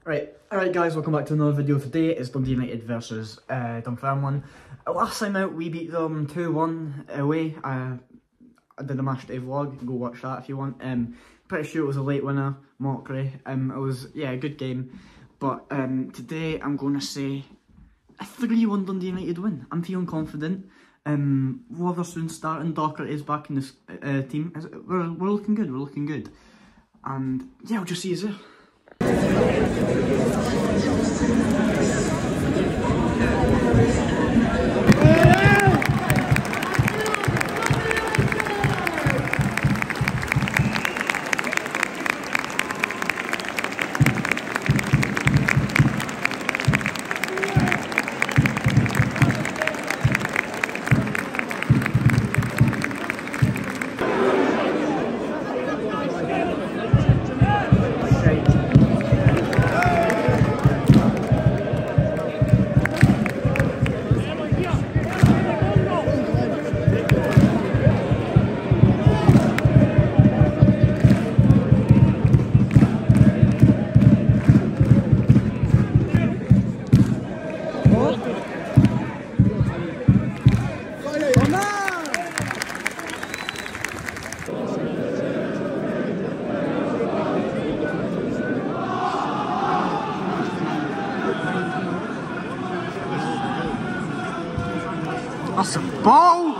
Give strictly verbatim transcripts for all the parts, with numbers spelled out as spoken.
Right, alright guys, welcome back to another video. Today is Dundee United versus uh, Dunfermline. Last time out we beat them two one away. Uh, I did a match day vlog, go watch that if you want. Um, pretty sure it was a late winner, mockery. Um, it was, yeah, a good game. But um, today I'm going to say a three one Dundee United win. I'm feeling confident. Um, Wotherspoon's starting, Docherty is back in this uh, team. We're, we're looking good, we're looking good. And yeah, we'll just see you there. That's a ball!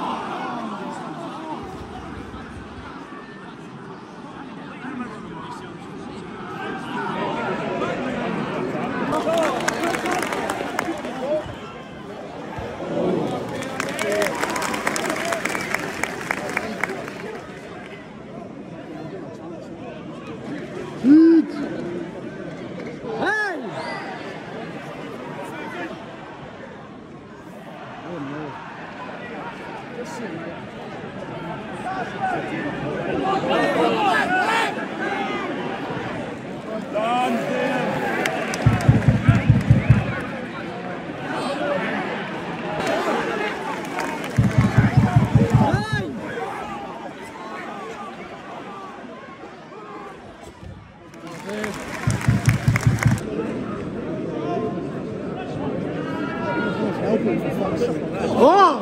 Oh!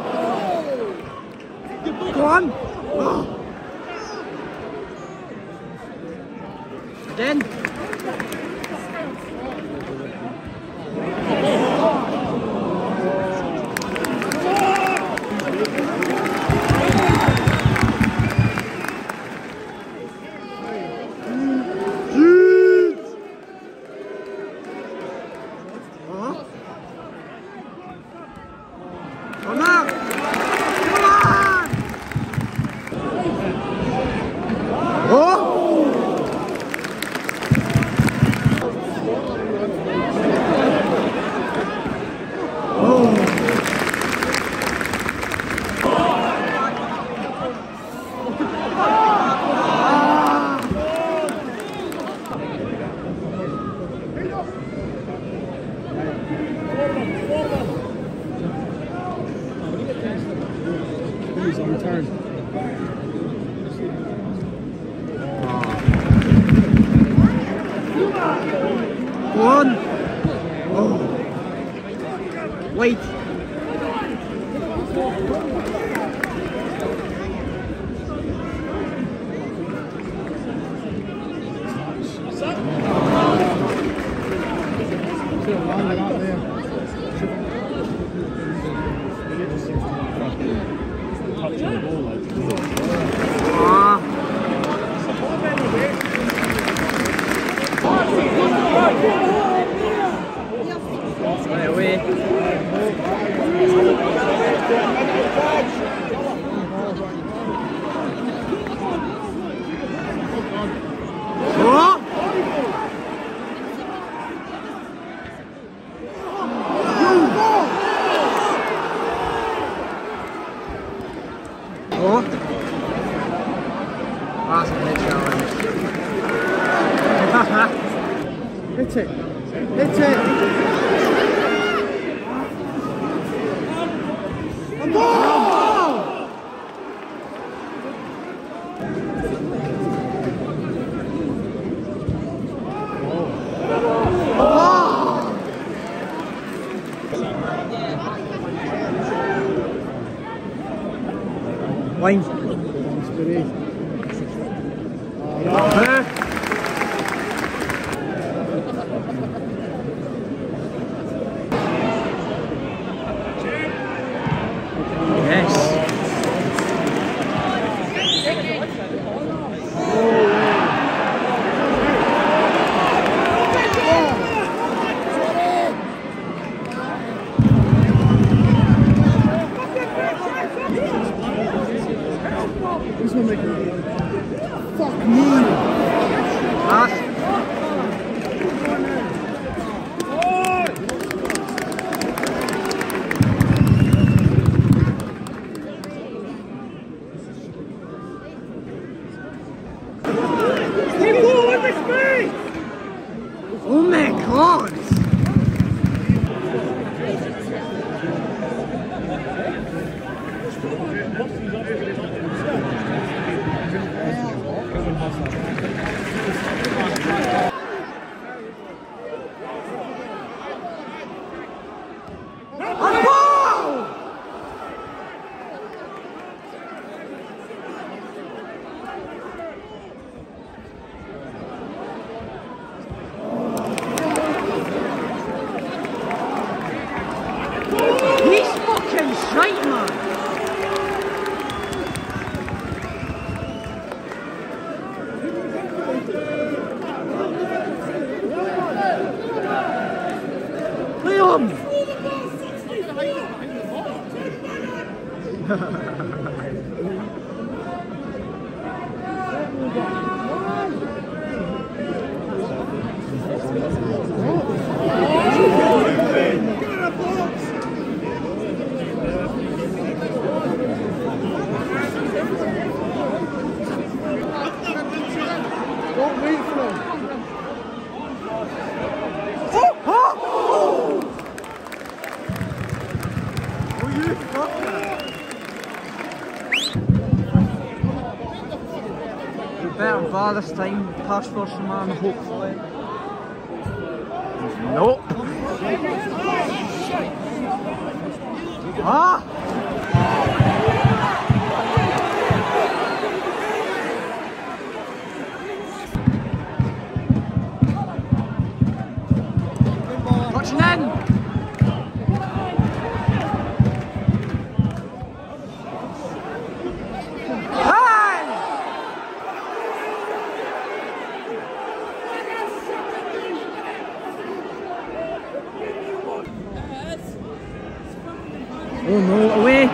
Go on! Oh. Again! He's on return. One. Oh. Wait. Right away. Oh! Oh! That's a good challenge. Hit it! Hit it! Oh! Line. Fuck me! Pass. Oh my god! Right, man! Liam! Don't wait for him. Oh! Oh! Oh, you fucker! We better bar this time. Pass first man, hopefully. Nope. Ah! Touching in! Oh no, away!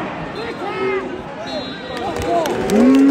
Mm.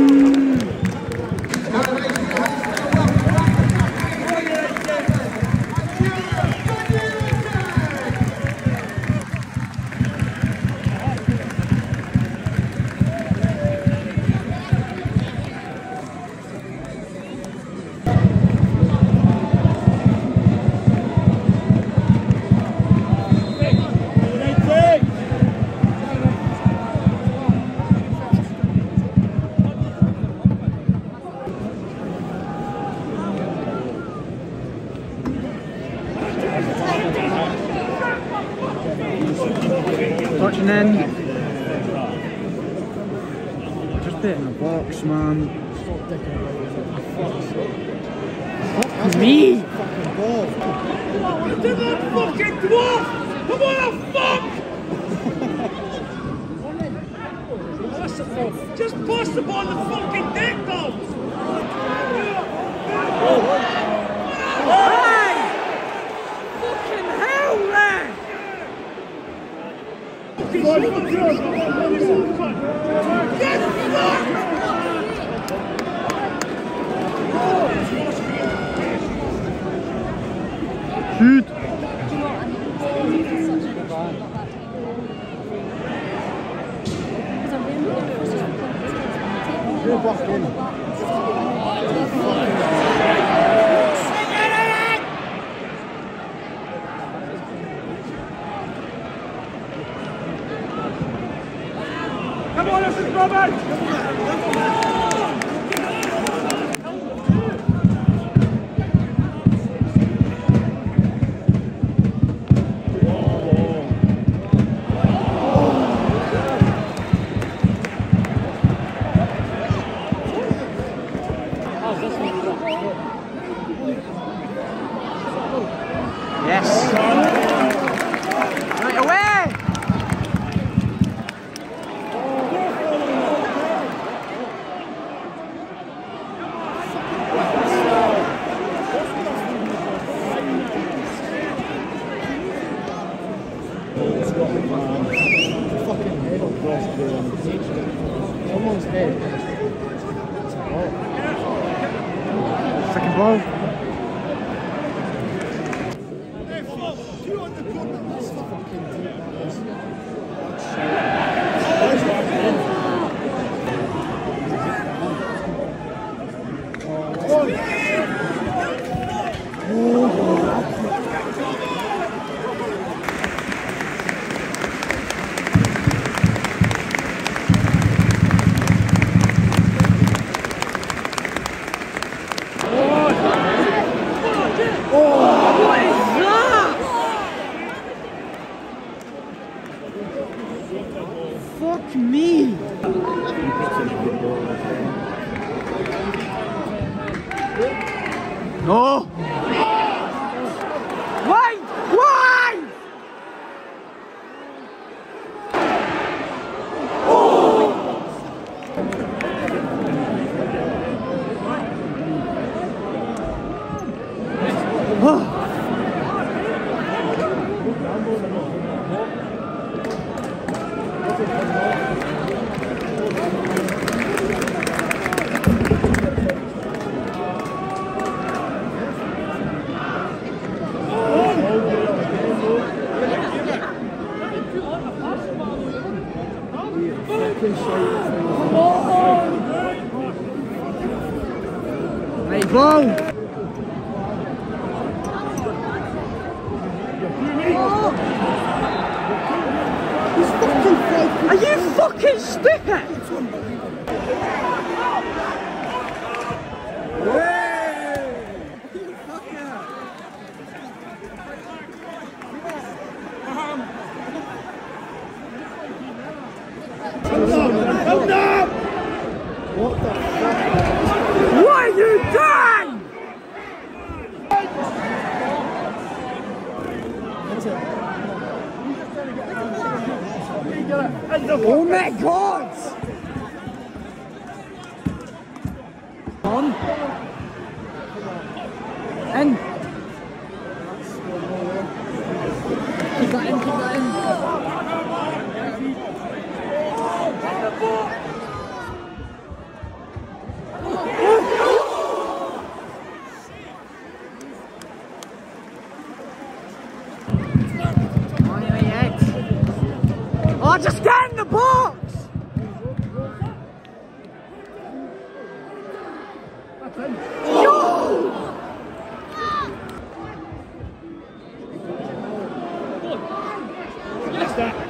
Touching in. Just put it in the box, man. Fuck me! Do that fucking dwarf! Come on, fuck! Just pass the ball on the fucking deck, though! Hey! Fucking hell, man! Get fucked! Shoot! Good block in. Come on, this is Robert! Yes. Right away. Fucking head across the someone's head. Second ball. Fuck me! No! Why? Why? Oh! There you go. Are you fucking stupid? Come down! What the fuck? What are you doing? Oh my god! On. In. Keep that in, keep that in. Oh, just get in the box! Yo!